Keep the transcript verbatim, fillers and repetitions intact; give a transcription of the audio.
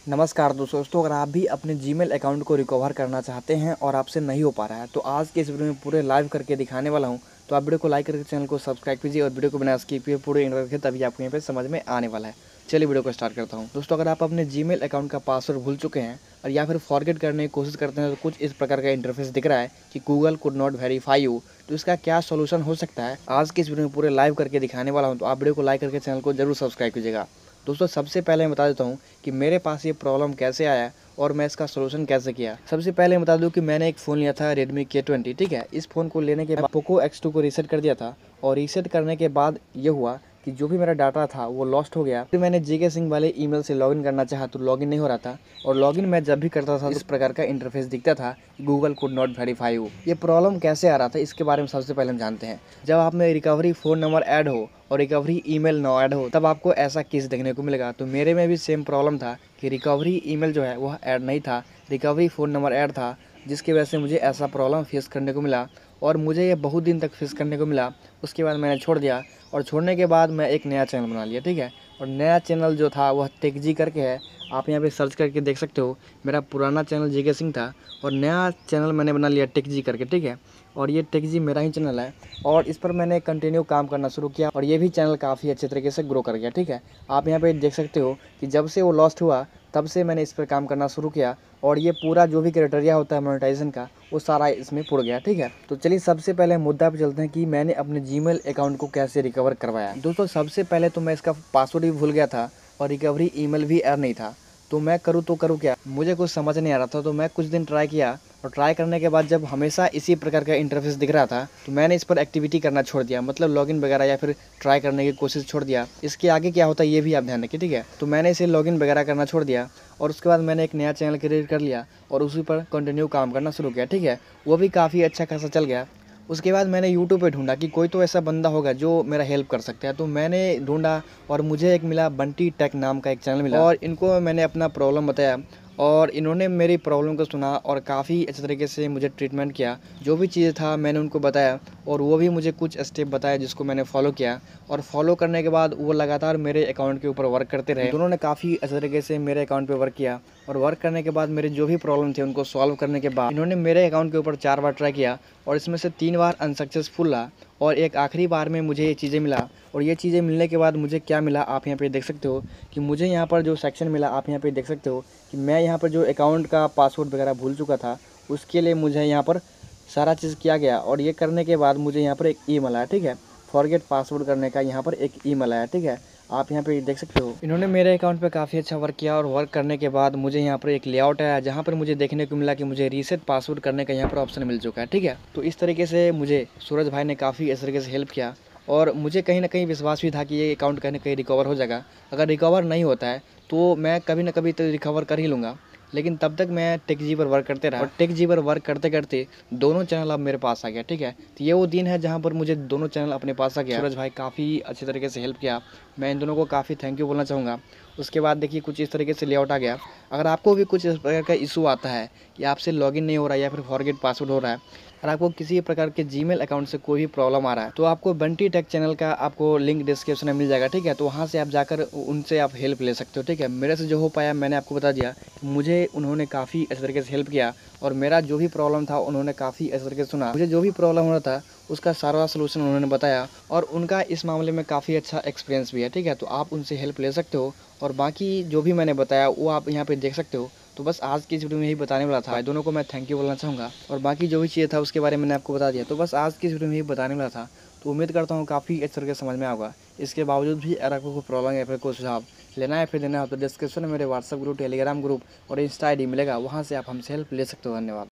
नमस्कार दोस्तों, अगर आप भी अपने जीमेल अकाउंट को रिकवर करना चाहते हैं और आपसे नहीं हो पा रहा है तो आज के इस वीडियो में पूरे लाइव करके दिखाने वाला हूं। तो आप वीडियो को लाइक करके चैनल को सब्सक्राइब कीजिए और वीडियो को बिना स्किप किए पूरे एंड रखिए, तभी आपको यहाँ पे समझ में आने वाला है। चलिए वीडियो को स्टार्ट करता हूँ। दोस्तों, अगर आप अपने जीमेल अकाउंट का पासवर्ड भूल चुके हैं और या फिर फॉरगेट करने की कोशिश करते हैं तो कुछ इस प्रकार का इंटरफेस दिख रहा है कि Google could not verify you, तो इसका क्या सोल्यूशन हो सकता है आज के इस वीडियो में पूरे लाइव करके दिखाने वाला हूँ। तो आप वीडियो को लाइक करके चैनल को जरूर सब्सक्राइब कीजिएगा। दोस्तों, सबसे पहले मैं बता देता हूँ कि मेरे पास ये प्रॉब्लम कैसे आया और मैं इसका सोल्यूशन कैसे किया। सबसे पहले मैं बता दूं कि मैंने एक फ़ोन लिया था रेडमी के ट्वेंटी, ठीक है। इस फ़ोन को लेने के बाद पोको एक्स टू को रीसेट कर दिया था और रीसेट करने के बाद ये हुआ कि जो भी मेरा डाटा था वो लॉस्ट हो गया। फिर मैंने जीके सिंह वाले ईमेल से लॉगिन करना चाहा तो लॉगिन नहीं हो रहा था और लॉगिन मैं जब भी करता था तो इस प्रकार का इंटरफेस दिखता था, Google could not verify you. ये प्रॉब्लम कैसे आ रहा था इसके बारे में सबसे पहले हम जानते हैं। जब आप में रिकवरी फ़ोन नंबर ऐड हो और रिकवरी ईमेल ना ऐड हो तब आपको ऐसा केस देखने को मिलेगा। तो मेरे में भी सेम प्रॉब्लम था कि रिकवरी ईमेल जो है वह ऐड नहीं था, रिकवरी फ़ोन नंबर ऐड था, जिसकी वजह से मुझे ऐसा प्रॉब्लम फेस करने को मिला और मुझे ये बहुत दिन तक फेस करने को मिला। उसके बाद मैंने छोड़ दिया और छोड़ने के बाद मैं एक नया चैनल बना लिया, ठीक है। और नया चैनल जो था वह टेकजी करके है, आप यहाँ पे सर्च करके देख सकते हो। मेरा पुराना चैनल जीके सिंह था और नया चैनल मैंने बना लिया टेकजी करके, ठीक है। और ये टेकजी मेरा ही चैनल है और इस पर मैंने कंटिन्यू काम करना शुरू किया और ये भी चैनल काफ़ी अच्छे तरीके से ग्रो कर गया, ठीक है। आप यहाँ पे देख सकते हो कि जब से वो लॉस्ट हुआ तब से मैंने इस पर काम करना शुरू किया और ये पूरा जो भी क्राइटेरिया होता है मोनेटाइजेशन का वो सारा इसमें पुर गया, ठीक है। तो चलिए सबसे पहले मुद्दा पे चलते हैं कि मैंने अपने जीमेल अकाउंट को कैसे रिकवर करवाया। दोस्तों, सबसे पहले तो मैं इसका पासवर्ड भी भूल गया था और रिकवरी ईमेल भी ऐड नहीं था। तो मैं करूँ तो करूँ क्या, मुझे कुछ समझ नहीं आ रहा था। तो मैं कुछ दिन ट्राई किया और ट्राई करने के बाद जब हमेशा इसी प्रकार का इंटरफेस दिख रहा था तो मैंने इस पर एक्टिविटी करना छोड़ दिया, मतलब लॉगिन वगैरह या फिर ट्राई करने की कोशिश छोड़ दिया। इसके आगे क्या होता है ये भी आप ध्यान रखिए, ठीक है। तो मैंने इसे लॉगिन वगैरह करना छोड़ दिया और उसके बाद मैंने एक नया चैनल क्रिएट कर लिया और उसी पर कंटिन्यू काम करना शुरू किया, ठीक है। वो भी काफ़ी अच्छा खासा चल गया। उसके बाद मैंने यूट्यूब पे ढूंढा कि कोई तो ऐसा बंदा होगा जो मेरा हेल्प कर सकता है। तो मैंने ढूंढा और मुझे एक मिला, बंटी टेक नाम का एक चैनल मिला और इनको मैंने अपना प्रॉब्लम बताया और इन्होंने मेरी प्रॉब्लम को सुना और काफ़ी अच्छे तरीके से मुझे ट्रीटमेंट किया। जो भी चीज़ था मैंने उनको बताया और वो भी मुझे कुछ स्टेप बताया जिसको मैंने फॉलो किया और फॉलो करने के बाद वो लगातार मेरे अकाउंट के ऊपर वर्क करते रहे। दोनों ने काफ़ी अच्छे तरीके से मेरे अकाउंट पे वर्क किया और वर्क करने के बाद मेरे जो भी प्रॉब्लम थे उनको सॉल्व करने के बाद इन्होंने मेरे अकाउंट के ऊपर चार बार ट्राई किया और इसमें से तीन बार अनसक्सेसफुल रहा और एक आखिरी बार में मुझे ये चीज़ें मिला। और ये चीज़ें मिलने के बाद मुझे क्या मिला आप यहाँ पे देख सकते हो कि मुझे यहाँ पर जो सेक्शन मिला, आप यहाँ पे देख सकते हो कि मैं यहाँ पर जो अकाउंट का पासवर्ड वगैरह भूल चुका था उसके लिए मुझे यहाँ पर सारा चीज़ किया गया और ये करने के बाद मुझे यहाँ पर एक ईमेल आया, ठीक है। फॉरगेट पासवर्ड करने का यहाँ पर एक ईमेल आया, ठीक है। आप यहाँ पे देख सकते हो इन्होंने मेरे अकाउंट पे काफ़ी अच्छा वर्क किया और वर्क करने के बाद मुझे यहाँ पर एक लेआउट आया जहाँ पर मुझे देखने को मिला कि मुझे रीसेट पासवर्ड करने का यहाँ पर ऑप्शन मिल चुका है, ठीक है। तो इस तरीके से मुझे सूरज भाई ने काफ़ी अच्छे तरीके से हेल्प किया और मुझे कहीं ना कहीं विश्वास भी था कि ये अकाउंट कहीं ना कहीं रिकवर हो जाएगा। अगर रिकवर नहीं होता है तो मैं कभी ना कभी तो रिकवर कर ही लूँगा, लेकिन तब तक मैं टेकजी पर वर्क करते रहा और टेकजी पर वर्क करते करते दोनों चैनल अब मेरे पास आ गया, ठीक है। तो ये वो दिन है जहाँ पर मुझे दोनों चैनल अपने पास आ गया। सूरज भाई काफ़ी अच्छे तरीके से हेल्प किया, मैं इन दोनों को काफ़ी थैंक यू बोलना चाहूँगा। उसके बाद देखिए कुछ इस तरीके से लेआउट आ गया। अगर आपको भी कुछ इस प्रकार का इशू आता है कि आपसे लॉगिन नहीं हो रहा है या फिर फॉरगेट पासवर्ड हो रहा है और आपको किसी प्रकार के जीमेल अकाउंट से कोई भी प्रॉब्लम आ रहा है तो आपको बंटी टेक चैनल का आपको लिंक डिस्क्रिप्शन में मिल जाएगा, ठीक है। तो वहाँ से आप जाकर उनसे आप हेल्प ले सकते हो, ठीक है। मेरे से जो हो पाया मैंने आपको बता दिया। मुझे उन्होंने काफ़ी अच्छे तरीके से हेल्प किया और मेरा जो भी प्रॉब्लम था उन्होंने काफ़ी अच्छे तरीके से सुना। मुझे जो भी प्रॉब्लम हो रहा था उसका सारा सोल्यूशन उन्होंने बताया और उनका इस मामले में काफ़ी अच्छा एक्सपीरियंस भी है, ठीक है। तो आप उनसे हेल्प ले सकते हो और बाकी जो भी मैंने बताया वो आप यहाँ पे देख सकते हो। तो बस आज की इस वीडियो में यही बताने वाला था। दोनों को मैं थैंक यू बोलना चाहूँगा और बाकी जो भी चीज़ था उसके बारे में मैंने आपको बता दिया। तो बस आज की इस वीडियो में यही बताने वाला था। तो उम्मीद करता हूँ काफ़ी अच्छे तरीके से समझ में आएगा। इसके बावजूद भी अगर आपको कोई प्रॉब्लम या फिर कोई सुझाव लेना है फिर देना हो तो डिस्क्रिप्शन में मेरे व्हाट्सअप ग्रुप, टेलीग्राम ग्रुप और इंस्टा आई डी मिलेगा, वहाँ से आप हमसे हेल्प ले सकते हो। धन्यवाद।